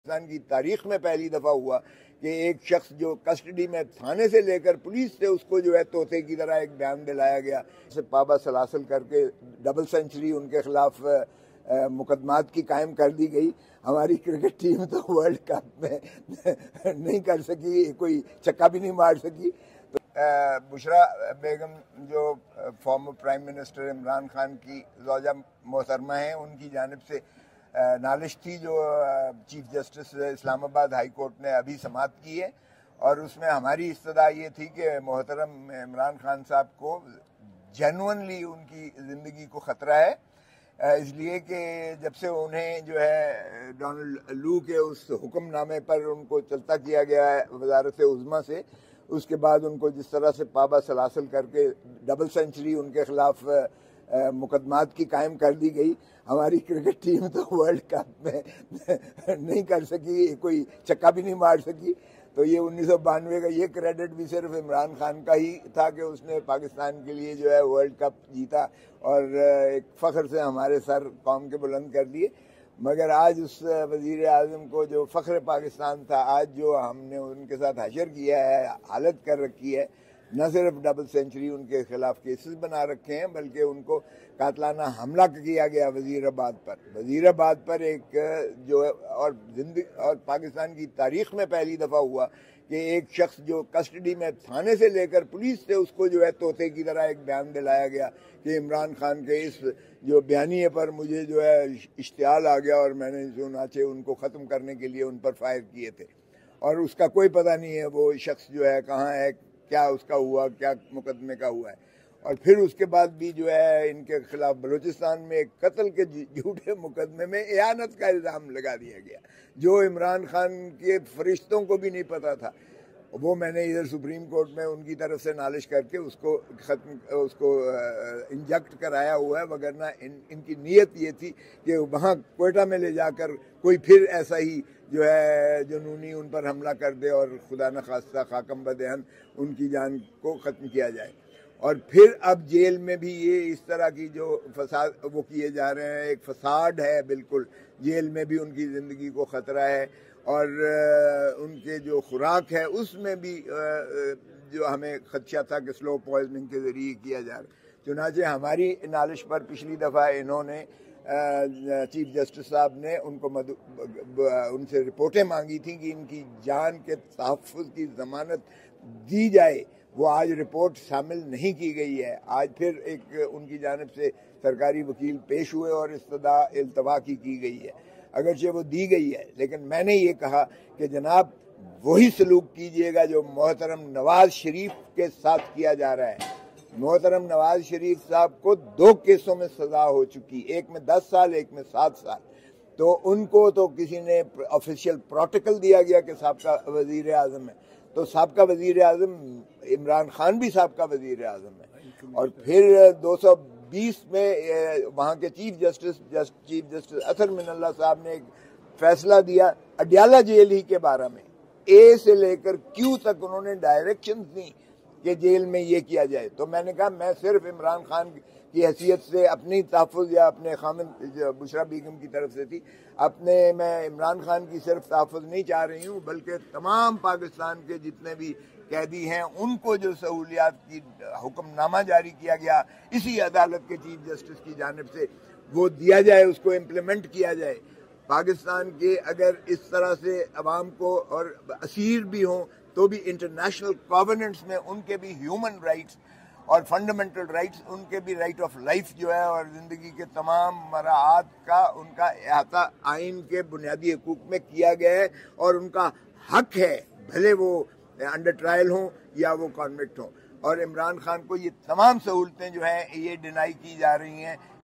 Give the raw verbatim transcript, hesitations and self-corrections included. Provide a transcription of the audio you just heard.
पाकिस्तान की तारीख में पहली दफा हुआ कि एक शख्स जो कस्टडी में थाने से लेकर पुलिस से उसको जो है तोते की तरह एक बयान दिलाया गया, से पाबा सलासल करके डबल सेंचुरी उनके खिलाफ मुकदमात की कायम कर दी गई। हमारी क्रिकेट टीम तो वर्ल्ड कप में नहीं कर सकी, कोई छक्का भी नहीं मार सकी। तो बुशरा बेगम जो former prime minister Imran Khan की ज़ौजा मोहतरमा हैं, उनकी जानिब से नालिश थी जो chief justice Islamabad high court ने अभी समाप्त की है, और उसमें हमारी इस्तदा ये थी कि मोहतरम इमरान खान साहब को जेन्युइनली उनकी ज़िंदगी को ख़तरा है, इसलिए कि जब से उन्हें जो है डोनाल्ड लू के उस हुक्मनामे पर उनको चलता किया गया है वजारत उज़्मा से, उसके बाद उनको जिस तरह से पाबा सलासल करके डबल सेंचुरी उनके खिलाफ मुकदमात की कायम कर दी गई। हमारी क्रिकेट टीम तो वर्ल्ड कप में नहीं कर सकी, कोई छक्का भी नहीं मार सकी। तो ये उन्नीस सौ बानवे का ये क्रेडिट भी सिर्फ इमरान खान का ही था कि उसने पाकिस्तान के लिए जो है वर्ल्ड कप जीता और एक फ़ख्र से हमारे सर कौम के बुलंद कर दिए। मगर आज उस वज़ीर आज़म को जो फ़ख्र पाकिस्तान था, आज जो हमने उनके साथ हशर किया है, हालत कर रखी है, न सिर्फ डबल सेंचुरी उनके खिलाफ केसेस बना रखे हैं, बल्कि उनको कातलाना हमला किया गया वज़ीराबाद पर वज़ीराबाद पर एक जो है, और जिंदगी और पाकिस्तान की तारीख में पहली दफ़ा हुआ कि एक शख्स जो कस्टडी में थाने से लेकर पुलिस से उसको जो है तोते की तरह एक बयान दिलाया गया कि इमरान खान के इस जो बयानिए पर मुझे जो है इश्तियाल आ गया और मैंने चुनाचे उनको ख़त्म करने के लिए उन पर फायर किए थे, और उसका कोई पता नहीं है वो शख्स जो है कहाँ है, क्या उसका हुआ, क्या मुकदमे का हुआ है। और फिर उसके बाद भी जो है इनके खिलाफ बलूचिस्तान में एक कत्ल के झूठे मुकदमे में एहानत का इल्ज़ाम लगा दिया गया, जो इमरान खान के फरिश्तों को भी नहीं पता था। वो मैंने इधर सुप्रीम कोर्ट में उनकी तरफ से नालिश करके उसको ख़त्म उसको इंजेक्ट कराया हुआ है, वगरना इन इनकी नीयत ये थी कि वहाँ कोयटा में ले जाकर कोई फिर ऐसा ही जो है जुनूनी उन पर हमला कर दे और खुदा न खास्ता खाकम बदहन उनकी जान को ख़त्म किया जाए। और फिर अब जेल में भी ये इस तरह की जो फसाद वो किए जा रहे हैं, एक फसाद है बिल्कुल, जेल में भी उनकी ज़िंदगी को ख़तरा है, और उनके जो खुराक है उसमें भी जो हमें खदशा था कि स्लो पॉइजनिंग के ज़रिए किया जा रहा है। चुनाचे हमारी नालिश पर पिछली दफ़ा इन्होंने चीफ जस्टिस साहब ने उनको मदु, उनसे रिपोर्टें मांगी थी कि इनकी जान के तहफ़्फ़ुज़ की ज़मानत दी जाए। वो आज रिपोर्ट शामिल नहीं की गई है। आज फिर एक उनकी जानिब से सरकारी वकील पेश हुए और इस्तदा इल्तवा की की गई है, अगरचे वो दी गई है, लेकिन मैंने ये कहा कि जनाब वही सलूक कीजिएगा जो मोहतरम नवाज शरीफ के साथ किया जा रहा है। मोहतरम नवाज शरीफ साहब को दो केसों में सजा हो चुकी, एक में दस साल एक में सात साल। तो उनको तो किसी ने ऑफिशियल प्रोटोकॉल दिया गया कि साहबका वजीर आज़म है, तो साहबका वजीर आज़म इमरान खान भी साहबका वजीर आज़म है। और फिर दो सौ बीस में वहाँ के chief justice just chief justice Athar Minallah साहब ने एक फैसला दिया अडियाला जेल ही के बारे में, ए से लेकर क्यू तक उन्होंने डायरेक्शन दी कि जेल में ये किया जाए। तो मैंने कहा मैं सिर्फ इमरान खान की हैसियत से अपनी तहफ़्फ़ुज़ या अपने खामिद बुशरा बेगम की तरफ से थी, अपने मैं इमरान खान की सिर्फ तहफ़्फ़ुज़ नहीं चाह रही हूँ, बल्कि तमाम पाकिस्तान के जितने भी कैदी हैं उनको जो सहूलियात की हुक्मनामा जारी किया गया इसी अदालत के चीफ जस्टिस की जानिब से, वो दिया जाए, उसको इम्प्लीमेंट किया जाए। पाकिस्तान के अगर इस तरह से अवाम को और असीर भी हों तो भी इंटरनेशनल कॉवेनेंट्स में उनके भी ह्यूमन राइट्स और फंडामेंटल राइट्स, उनके भी राइट ऑफ लाइफ जो है और ज़िंदगी के तमाम मराहत का उनका अहाता आइन के बुनियादी हकूक़ में किया गया है, और उनका हक है भले वो अंडर ट्रायल हों या वो कॉन्विक्ट हों। और इमरान खान को ये तमाम सहूलतें जो हैं ये डिनाई की जा रही हैं।